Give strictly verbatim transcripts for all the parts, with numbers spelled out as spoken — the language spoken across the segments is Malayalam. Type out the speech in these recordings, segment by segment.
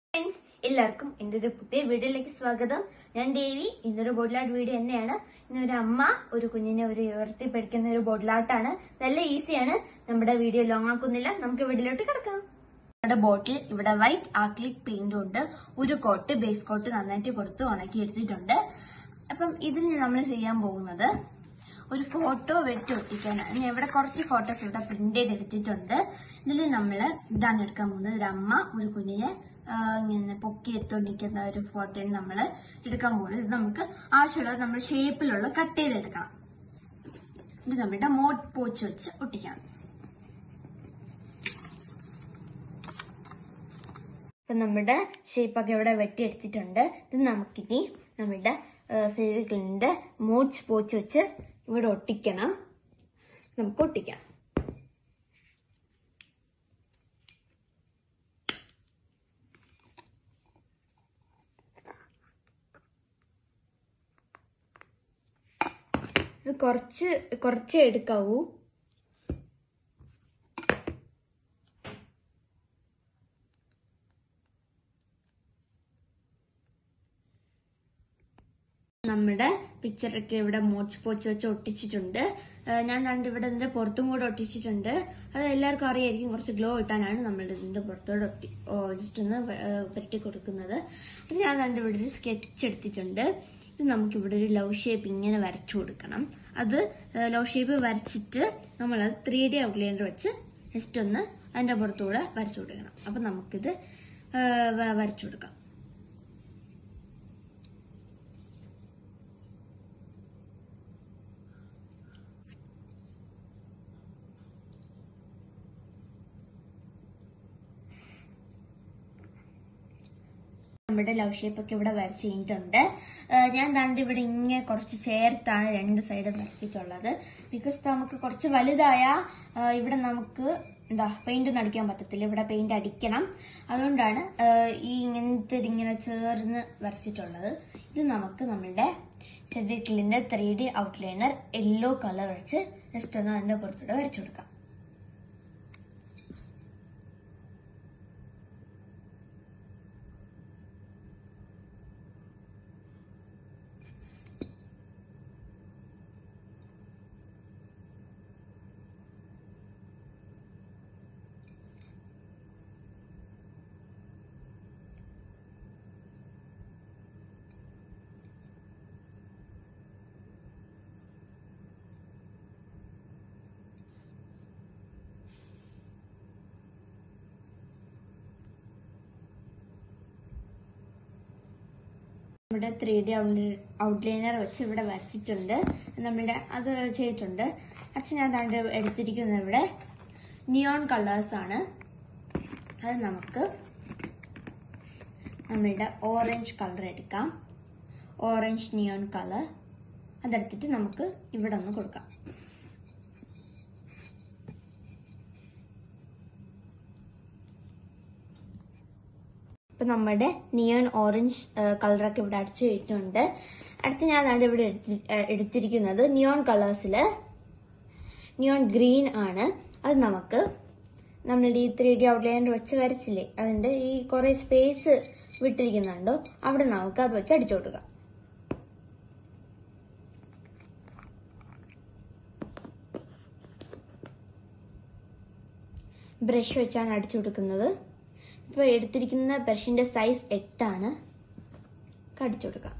Friends, എല്ലാവർക്കും എൻ്റെ ഒരു പുതിയ വീഡിയോയിലേക്ക് സ്വാഗതം. ഞാൻ ദേവി. ഇന്നൊരു ബോട്ടിൽ ആർട്ട് വീഡിയോ തന്നെയാണ്. ഇന്നൊരു അമ്മ ഒരു കുഞ്ഞിനെ ഒരു ഉയർത്തി പഠിക്കുന്ന ഒരു ബോട്ടിൽ ആർട്ടാണ്. നല്ല ഈസിയാണ്. നമ്മുടെ വീഡിയോ ലോങ് ആക്കുന്നില്ല, നമുക്ക് വീഡിയോയിലോട്ട് കിടക്കാം. നമ്മുടെ ബോട്ടിൽ ഇവിടെ വൈറ്റ് ആക്രിലിക് പെയിന്റ് ഉണ്ട്. ഒരു കോട്ട് ബേസ് കോട്ട് നന്നായിട്ട് കൊടുത്ത് ഉണക്കി എടുത്തിട്ടുണ്ട്. അപ്പം ഇതിൽ നമ്മൾ ചെയ്യാൻ പോകുന്നത് ഒരു ഫോട്ടോ വെട്ടി ഒട്ടിക്കാനാണ്. ഞാൻ ഇവിടെ കുറച്ച് ഫോട്ടോസ് ഇവിടെ പ്രിന്റ് ചെയ്ത് എടുത്തിട്ടുണ്ട്. ഇതിൽ നമ്മൾ ഇതാണ് എടുക്കാൻ പോകുന്നത്. ഒരു അമ്മ ഒരു കുഞ്ഞിനെ ഇങ്ങനെ പൊക്കി എടുത്തോണ്ടിരിക്കുന്ന ഒരു ഫോട്ടോയാണ് നമ്മൾ എടുക്കാൻ പോകുന്നത്. ഇത് നമുക്ക് ആവശ്യമുള്ളത് നമ്മൾ ഷേപ്പിലുള്ള കട്ട് ചെയ്തെടുക്കണം. ഇത് നമ്മുടെ മോട്ട് പോച്ച് വെച്ച് ഒട്ടിക്കണം. അപ്പൊ നമ്മുടെ ഷേപ്പൊക്കെ ഇവിടെ വെട്ടിയെടുത്തിട്ടുണ്ട്. ഇത് നമുക്കിനി നമ്മുടെ ഫെവിക്രിലിന്റെ മോച്ച് പോച്ച് വെച്ച് ഇവിടെ ഒട്ടിക്കണം. നമുക്ക് ഒട്ടിക്കാം. ഇത് കുറച്ച് കുറച്ചേ എടുക്കാവൂ. നമ്മുടെ പിക്ചറൊക്കെ ഇവിടെ മോച്ച് പോച്ച് വെച്ച് ഒട്ടിച്ചിട്ടുണ്ട്. ഞാൻ കണ്ട് ഇവിടെ ഇതിന്റെ പുറത്തും കൂടെ ഒട്ടിച്ചിട്ടുണ്ട്. അത് എല്ലാവർക്കും അറിയായിരിക്കും. കുറച്ച് ഗ്ലോ ഇട്ടാനാണ് നമ്മൾ ഇതിന്റെ പുറത്തോടെ ഒട്ടി ജസ്റ്റ് ഒന്ന് പറ്റി കൊടുക്കുന്നത്. ഇത് ഞാൻ കണ്ട് ഇവിടെ ഒരു സ്കെച്ച് എടുത്തിട്ടുണ്ട്. ഇത് നമുക്കിവിടെ ഒരു ലവ് ഷേപ്പ് ഇങ്ങനെ വരച്ചു കൊടുക്കണം. അത് ലവ് ഷേപ്പ് വരച്ചിട്ട് നമ്മളത് ത്രീ ഡി ഔട്ട്ലൈനർ വെച്ച് ജസ്റ്റ് ഒന്ന് അതിന്റെ പുറത്തുകൂടെ വരച്ചു കൊടുക്കണം. അപ്പൊ നമുക്കിത് വരച്ചു കൊടുക്കാം. നമ്മുടെ ലവ് ഷേപ്പ് ഒക്കെ ഇവിടെ വരച്ച് കഴിഞ്ഞിട്ടുണ്ട്. ഞാൻ കണ്ട് ഇവിടെ ഇങ്ങനെ കുറച്ച് ചേർത്താണ് രണ്ട് സൈഡും വരച്ചിട്ടുള്ളത്. ബിക്കോസ് നമുക്ക് കുറച്ച് വലുതായ ഇവിടെ നമുക്ക് എന്താ പെയിന്റ് ഒന്നും അടിക്കാൻ പറ്റത്തില്ല. ഇവിടെ പെയിന്റ് അടിക്കണം. അതുകൊണ്ടാണ് ഈ ഇങ്ങനത്തെ ഇങ്ങനെ ചേർന്ന് വരച്ചിട്ടുള്ളത്. ഇത് നമുക്ക് നമ്മുടെ ഫെവിക്രിലിന്റെ three D outliner yellow colour വെച്ച് ജസ്റ്റ് ഒന്ന് അതിന്റെ പുറത്തൂടെ വരച്ചു കൊടുക്കാം. നമ്മുടെ ത്രീ ഡി ഔട്ട്ലൈനർ വെച്ച് ഇവിടെ വരച്ചിട്ടുണ്ട്. നമ്മളുടെ അത് ചെയ്തിട്ടുണ്ട്. പക്ഷെ ഞാൻ താണ്ട് എടുത്തിരിക്കുന്നത് ഇവിടെ നിയോൺ കളേഴ്സ് ആണ്. അത് നമുക്ക് നമ്മളുടെ ഓറഞ്ച് കളർ എടുക്കാം. ഓറഞ്ച് നിയോൺ കളർ അതെടുത്തിട്ട് നമുക്ക് ഇവിടെ ഒന്ന് കൊടുക്കാം. ഇപ്പൊ നമ്മുടെ നിയോൺ ഓറഞ്ച് കളറൊക്കെ ഇവിടെ അടിച്ചു കഴിഞ്ഞിട്ടുണ്ട്. അടുത്ത് ഞാൻ അതാണ് ഇവിടെ എടുത്തിരിക്കുന്നത് നിയോൺ കളേഴ്സില് നിയോൺ ഗ്രീൻ ആണ്. അത് നമുക്ക് നമ്മളുടെ ഈ ത്രീ ഡി ഔട്ട്ലൈനർ വെച്ച് വരച്ചില്ലേ, അതിന്റെ ഈ കുറെ സ്പേസ് വിട്ടിരിക്കുന്നുണ്ടോ അവിടെ നമുക്ക് അത് വെച്ച് അടിച്ചു കൊടുക്കാം. ബ്രഷ് വെച്ചാണ് അടിച്ചു കൊടുക്കുന്നത്. ഇപ്പൊ എടുത്തിരിക്കുന്ന ബ്രഷിന്റെ സൈസ് എട്ടാണ്. കടിച്ചു കൊടുക്കാം.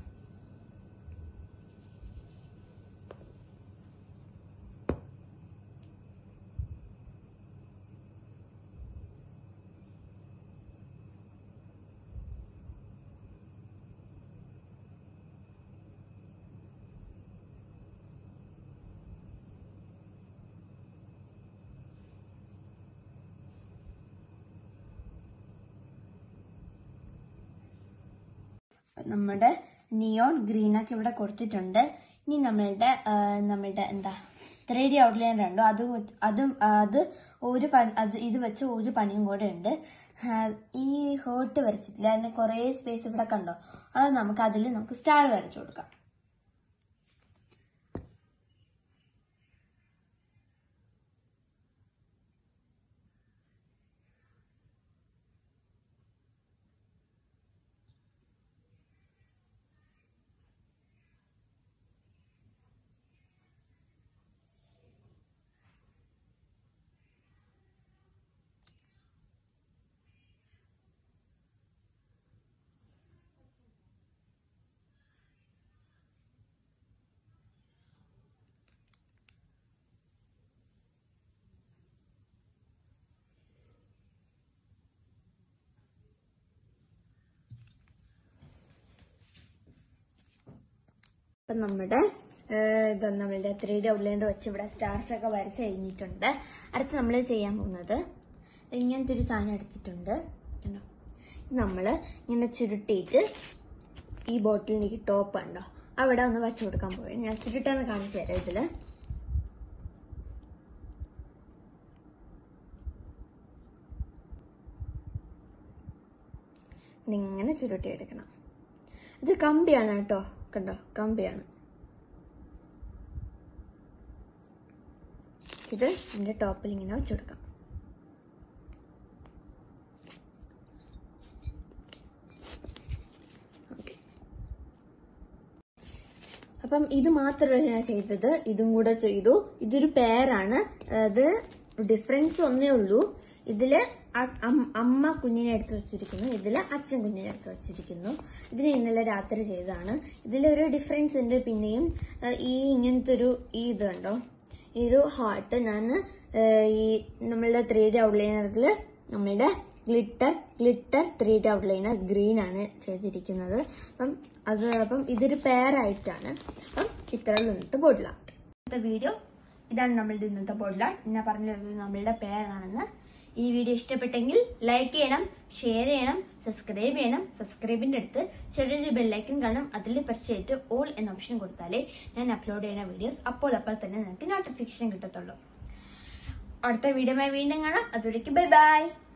നമ്മുടെ നിയോൺ ഗ്രീൻ ഒക്കെ ഇവിടെ കൊടുത്തിട്ടുണ്ട്. ഇനി നമ്മളുടെ നമ്മളുടെ എന്താ ത്രീ ഡി ഔട്ട്ലൈനർ ഉണ്ടോ അത് അതും അത് ഒരു അത് ഇത് വെച്ച് ഒരു പണിയും കൂടെ ഉണ്ട്. ഈ ഹേർട്ട് വരച്ചിട്ടില്ല, അതിന് കുറെ സ്പേസ് ഇവിടെ കണ്ടോ, അത് നമുക്ക് അതിൽ നമുക്ക് സ്റ്റാർ വരച്ചു കൊടുക്കാം. അപ്പം നമ്മുടെ ഇത് നമ്മളുടെ ത്രീ ഡി ഔട്ട്ലൈനർ വെച്ച് ഇവിടെ സ്റ്റാർസ് ഒക്കെ വരച്ച് കഴിഞ്ഞിട്ടുണ്ട്. അടുത്ത് നമ്മൾ ചെയ്യാൻ പോകുന്നത് ഇങ്ങനത്തെ ഒരു സാധനം എടുത്തിട്ടുണ്ട്. കണ്ടോ, നമ്മൾ ഇങ്ങനെ ചുരുട്ടിയിട്ട് ഈ ബോട്ടിലിലേക്ക് ടോപ്പ് ഉണ്ടോ അവിടെ ഒന്ന് വച്ചു കൊടുക്കാൻ പോയി. ഞാൻ ചുരുട്ടാന്ന് കാണിച്ചു തരാം. ഇതില് ഇങ്ങനെ ചുരുട്ടി എടുക്കണം. ഇത് കമ്പിയാണ് കേട്ടോ, കണ്ടോ കമ്പിയാണ്. ഇത് എൻ്റെ ടോപ്പിൽ ഇങ്ങനെ വെച്ചു കൊടുക്കാം. അപ്പം ഇത് മാത്രമല്ല ഞാൻ ചെയ്തത്, ഇതും കൂടെ ചെയ്തു. ഇതൊരു പെയറാണ്. അത് ഡിഫറൻസ് ഒന്നേ ഉള്ളൂ. ഇതില് അമ്മ കുഞ്ഞിനെ എടുത്ത് വെച്ചിരിക്കുന്നു, ഇതില് അച്ഛൻ കുഞ്ഞിനെ എടുത്ത് വെച്ചിരിക്കുന്നു. ഇതിന് ഇന്നലെ രാത്രി ചെയ്തതാണ്. ഇതിലൊരു ഡിഫറൻസ് ഉണ്ട്. പിന്നെയും ഈ ഇങ്ങനത്തെ ഒരു ഈ ഇത് കണ്ടോ, ഈ ഒരു ഹാർട്ട് ഞാൻ ഈ നമ്മളുടെ ത്രീ ഡി ഔട്ട്ലൈനറിൽ നമ്മളുടെ glitter glitter three D outliner green ആണ് ചെയ്തിരിക്കുന്നത്. അപ്പം അത് അപ്പം ഇതൊരു പെയർ ആയിട്ടാണ്. അപ്പം ഇത്രയുള്ള ഇന്നത്തെ ബോട്ടിൽ ആർട്ട്. ഇന്നത്തെ വീഡിയോ ഇതാണ് നമ്മളുടെ ഇന്നത്തെ ബോട്ടിൽ ആർട്ട്. ഞാൻ പറഞ്ഞത് നമ്മളുടെ പെയർ ആണെന്ന്. ഈ വീഡിയോ ഇഷ്ടപ്പെട്ടെങ്കിൽ ലൈക്ക് ചെയ്യണം, ഷെയർ ചെയ്യണം, സബ്സ്ക്രൈബ് ചെയ്യണം. സബ്സ്ക്രൈബിന്റെ അടുത്ത് ചെറിയൊരു ബെല്ലൈക്കൻ കാണും. അതിൽ പ്രസ് ചെയ്തിട്ട് ഓൾ എന്ന ഓപ്ഷൻ കൊടുത്താലേ ഞാൻ അപ്ലോഡ് ചെയ്യുന്ന വീഡിയോസ് അപ്പോൾ അപ്പോൾ തന്നെ നിങ്ങൾക്ക് നോട്ടിഫിക്കേഷൻ കിട്ടത്തുള്ളൂ. അടുത്ത വീഡിയോയുമായി വീണ്ടും കാണാം. അതുവരേക്കും ബൈ ബൈ.